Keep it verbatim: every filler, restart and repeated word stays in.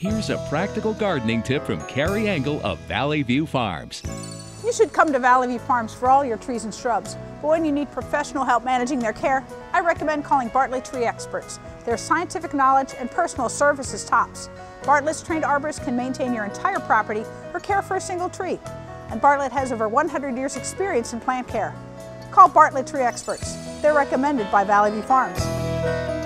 Here's a practical gardening tip from Carrie Engel of Valley View Farms. You should come to Valley View Farms for all your trees and shrubs, but when you need professional help managing their care, I recommend calling Bartlett Tree Experts. Their scientific knowledge and personal service is tops. Bartlett's trained arborists can maintain your entire property or care for a single tree. And Bartlett has over one hundred years experience in plant care. Call Bartlett Tree Experts. They're recommended by Valley View Farms.